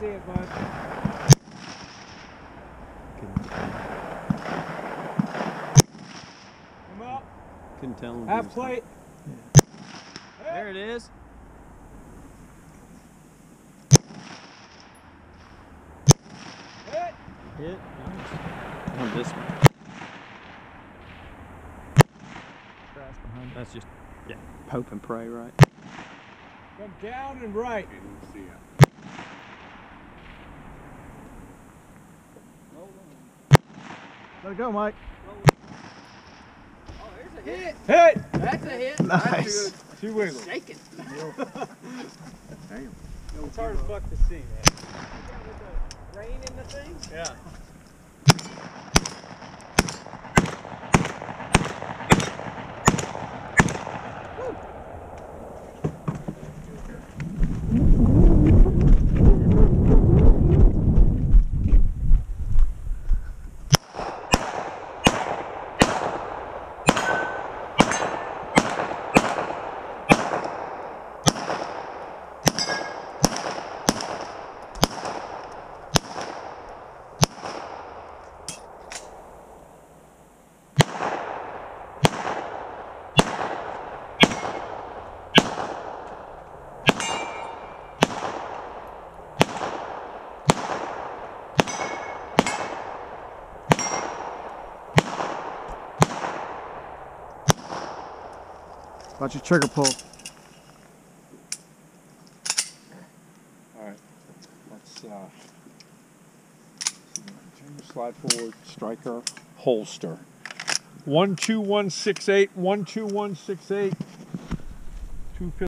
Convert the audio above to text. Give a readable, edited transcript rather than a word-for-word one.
see it, bud. Come up. Couldn't tell him. Half plate. Yeah. There it is. Hit. Hit. Nice. On this one. That's just, yeah, hope and pray, right? Come down and right. Let it go, Mike. Oh, there's a hit. Hit. That's a hit. Nice. She wiggles. Shaking. Damn. It's hard as fuck to see, man. With the rain in the thing? Yeah. Watch your trigger pull. Alright, let's slide forward, striker, holster. 12168, 12168. 250.